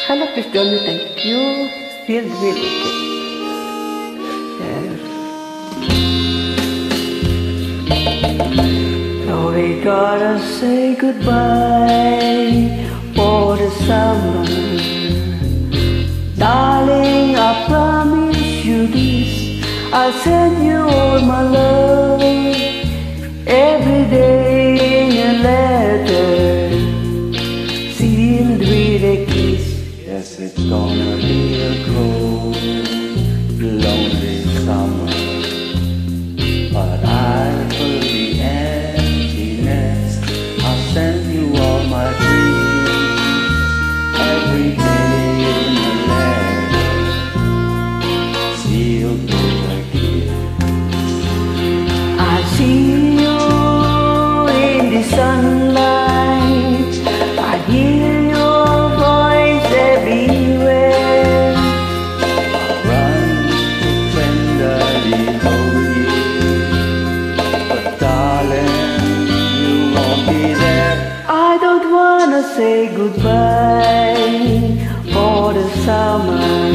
Hello, Miss Johnny, thank you. Feels really good. Yes. So we gotta say goodbye for the summer. Darling, I promise you this, I'll send you all my love every day in a letter, sealed with a kiss. Yes, it's gonna be a cold, lonely summer, but I fill the emptiness. I'll send you all my dreams every day in a letter, sealed with a kiss. I see you in the sunlight, I hear your voice everywhere. I'll run to tenderly hold you, but darling, you won't be there. I don't wanna say goodbye for the summer,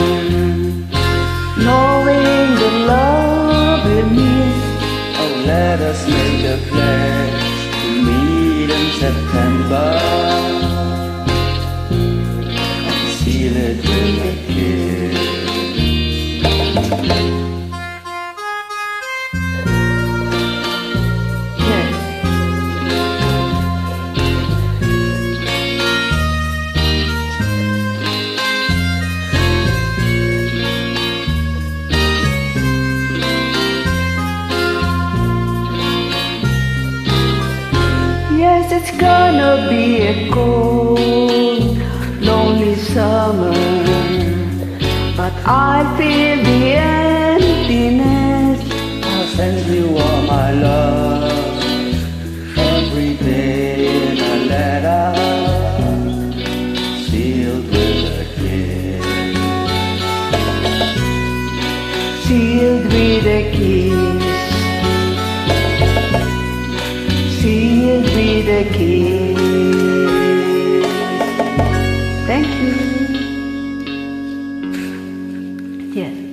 knowing the love we miss. Oh, let us make a pledge to meet in September and seal it with a kiss. Yes. Yes, it's gonna be a cold, lonely summer, but I feel the emptiness. I'll send you all my love every day in a letter, sealed with a kiss. Sealed with a kiss. Sealed with a kiss. Thank you. Yes.